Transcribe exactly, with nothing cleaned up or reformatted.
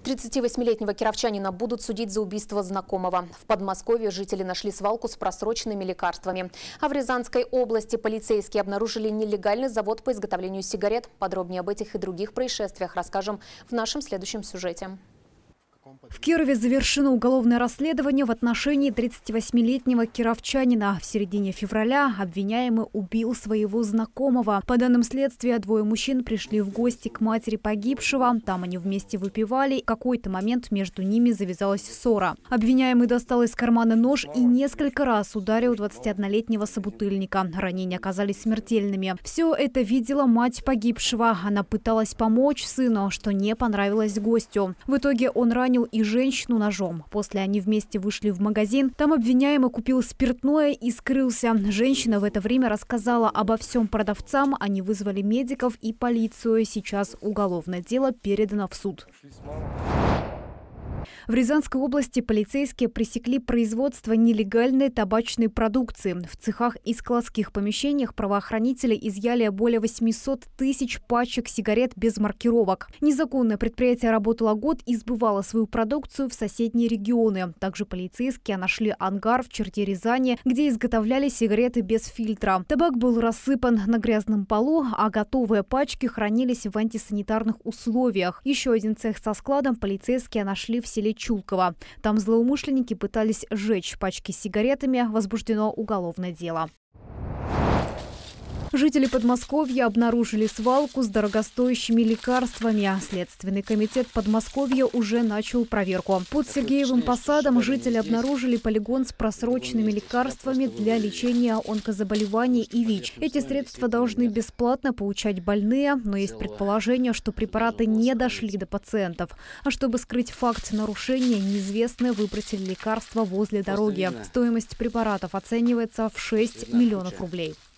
тридцативосьмилетнего кировчанина будут судить за убийство знакомого. В Подмосковье жители нашли свалку с просроченными лекарствами. А в Рязанской области полицейские обнаружили нелегальный завод по изготовлению сигарет. Подробнее об этих и других происшествиях расскажем в нашем следующем сюжете. В Кирове завершено уголовное расследование в отношении тридцативосьмилетнего кировчанина. В середине февраля обвиняемый убил своего знакомого. По данным следствия, двое мужчин пришли в гости к матери погибшего. Там они вместе выпивали. В какой-то момент между ними завязалась ссора. Обвиняемый достал из кармана нож и несколько раз ударил двадцатиоднолетнего собутыльника. Ранения оказались смертельными. Все это видела мать погибшего. Она пыталась помочь сыну, что не понравилось гостю. В итоге он ранил и женщину ножом. После они вместе вышли в магазин. Там обвиняемый купил спиртное и скрылся. Женщина в это время рассказала обо всем продавцам. Они вызвали медиков и полицию. Сейчас уголовное дело передано в суд. В Рязанской области полицейские пресекли производство нелегальной табачной продукции. В цехах и складских помещениях правоохранители изъяли более восьмисот тысяч пачек сигарет без маркировок. Незаконное предприятие работало год и сбывало свою продукцию в соседние регионы. Также полицейские нашли ангар в черте Рязани, где изготовляли сигареты без фильтра. Табак был рассыпан на грязном полу, а готовые пачки хранились в антисанитарных условиях. Еще один цех со складом полицейские нашли в селе Чулково. Там злоумышленники пытались сжечь пачки с сигаретами. Возбуждено уголовное дело. Жители Подмосковья обнаружили свалку с дорогостоящими лекарствами. Следственный комитет Подмосковья уже начал проверку. Под Сергеевым посадом жители обнаружили полигон с просроченными лекарствами для лечения онкозаболеваний и ВИЧ. Эти средства должны бесплатно получать больные, но есть предположение, что препараты не дошли до пациентов. А чтобы скрыть факт нарушения, неизвестные выбросили лекарства возле дороги. Стоимость препаратов оценивается в шесть миллионов рублей.